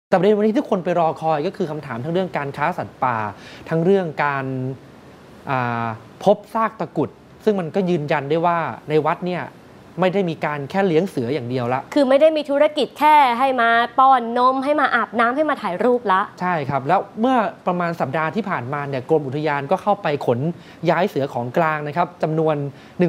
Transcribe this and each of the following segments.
แต่ประเด็นวันนี้ที่คนไปรอคอยก็คือคำถามทั้งเรื่องการค้าสัตว์ป่าทั้งเรื่องการพบซากตะกรุดซึ่งมันก็ยืนยันได้ว่าในวัดเนี่ยไม่ได้มีการแค่เลี้ยงเสืออย่างเดียวละคือไม่ได้มีธุรกิจแค่ให้มาป้อนนมให้มาอาบน้ำให้มาถ่ายรูปละใช่ครับแล้วเมื่อประมาณสัปดาห์ที่ผ่านมาเนี่ยกรมอุทยานก็เข้าไปขนย้ายเสือของกลางนะครับจำนวน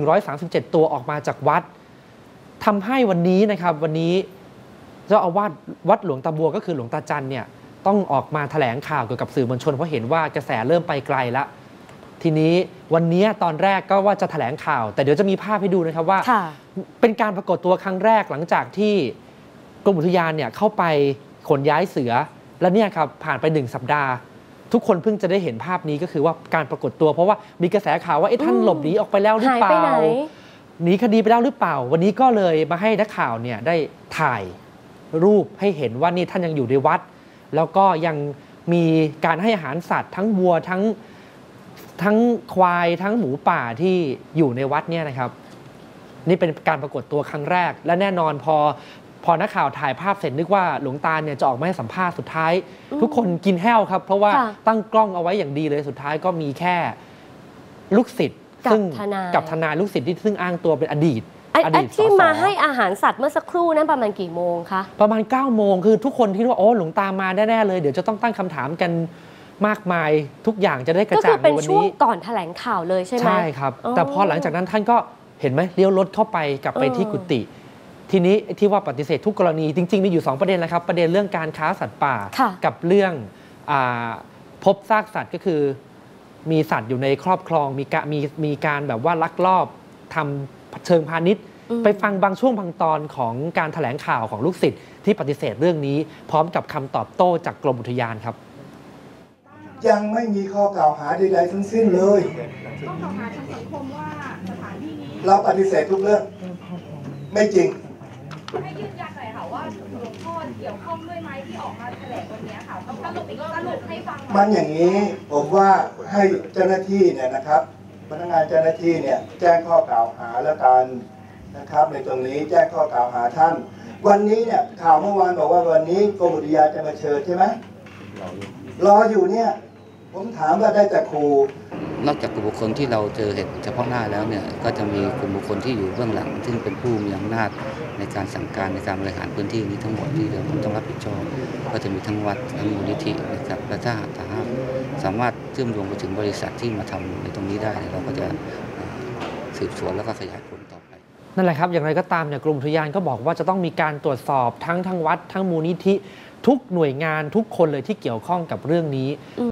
137ตัวออกมาจากวัดทำให้วันนี้นะครับวันนี้เจ้าอาวาสวัดหลวงตาบัวก็คือหลวงตาจันเนี่ยต้องออกมาแถลงข่าวเกี่ยวกับสื่อมวลชนเพราะเห็นว่ากระแสเริ่มไปไกลแล้วทีนี้วันนี้ตอนแรกก็ว่าจะแถลงข่าวแต่เดี๋ยวจะมีภาพให้ดูนะครับว่าเป็นการปรากฏตัวครั้งแรกหลังจากที่กรมอุทยานเนี่ยเข้าไปขนย้ายเสือแล้วเนี่ยครับผ่านไป1 สัปดาห์ทุกคนเพิ่งจะได้เห็นภาพนี้ก็คือว่าการปรากฏตัวเพราะว่ามีกระแสข่าวว่าท่านหลบหนีออกไปแล้วหรือเปล่าหนีคดีไปแล้วหรือเปล่าวันนี้ก็เลยมาให้นักข่าวเนี่ยได้ถ่ายรูปให้เห็นว่านี่ท่านยังอยู่ในวัดแล้วก็ยังมีการให้อาหารสัตว์ทั้งวัวทั้งควายทั้งหมูป่าที่อยู่ในวัดเนี่ยนะครับนี่เป็นการปรากฏตัวครั้งแรกและแน่นอนพอนักข่าวถ่ายภาพเสร็จนึกว่าหลวงตาเนี่ยจะออกมาให้สัมภาษณ์สุดท้ายทุกคนกินแห้วครับเพราะว่าตั้งกล้องเอาไว้อย่างดีเลยสุดท้ายก็มีแค่ลูกศิษย์ซึ่งกับทนายลูกศิษย์ที่ซึ่งอ้างตัวเป็นอดีตที่มาให้อาหารสัตว์เมื่อสักครู่นั้นประมาณกี่โมงคะประมาณ9 โมงคือทุกคนคิดว่าโอ้หลวงตามาแน่ๆเลยเดี๋ยวจะต้องตั้งคำถามกันมากมายทุกอย่างจะได้กระจ่างในวันนี้ก็คือเป็นช่วงก่อนแถลงข่าวเลยใช่ไหมใช่ครับแต่พอหลังจากนั้นท่านก็เห็นไหมเลี้ยวรถเข้าไปกลับไปที่กุฏิทีนี้ที่ว่าปฏิเสธทุกกรณีจริงๆมีอยู่2 ประเด็นแล้วครับประเด็นเรื่องการค้าสัตว์ป่ากับเรื่องพบซากสัตว์ก็คือมีสัตว์อยู่ในครอบครองมีการแบบว่าลักลอบทำเชิงพาณิชย์ไปฟังบางช่วงบางตอนของการแถลงข่าวของลูกศิษย์ที่ปฏิเสธเรื่องนี้พร้อมกับคำตอบโต้จากกรมอุทยานครับยังไม่มีข้อกล่าวหาใดๆทั้งสิ้นเลยข้อกล่าวหาทางสังคมว่าสถานที่นี้เราปฏิเสธทุกเรื่องไม่จริงให้ยืนยันหน่อยค่ะว่าหลวงพ่อเกี่ยวข้องด้วยไหมที่ออกมาแถลงวันนี้ค่ะต้องสรุปให้ฟังมันอย่างนี้ผมว่าให้เจ้าหน้าที่เนี่ยนะครับพนักงานเจ้าหน้าที่เนี่ยแจ้งข้อกล่าวหาและการนะครับในตรงนี้แจ้งข้อกล่าวหาท่านวันนี้เนี่ยข่าวเมื่อวานบอกว่าวันนี้กรมอุทยานจะมาเชิญใช่ไหมรออยู่เนี่ยผมถามว่าได้แต่ครูนอกจากกลุ่มบุคคลที่เราเจอเหตุเฉพาะหน้าแล้วเนี่ยก็จะมีกลุ่มบุคคลที่อยู่เบื้องหลังซึ่งเป็นผู้มีอำนาจในการสั่งการในการบริหารพื้นที่นี้ทั้งหมดที่เราต้องรับผิดชอบก็จะมีทั้งวัดทั้งมูลนิธินะครับและถ้าสามารถเชื่อมโยงไปถึงบริษัทที่มาทำในตรงนี้ได้เราก็จะสืบสวนแล้วก็ขยายผลต่อไปนั่นแหละครับอย่างไรก็ตามเนี่ยกรมอุทยานก็บอกว่าจะต้องมีการตรวจสอบทั้งวัดทั้งมูลนิธิทุกหน่วยงานทุกคนเลยที่เกี่ยวข้องกับเรื่องนี้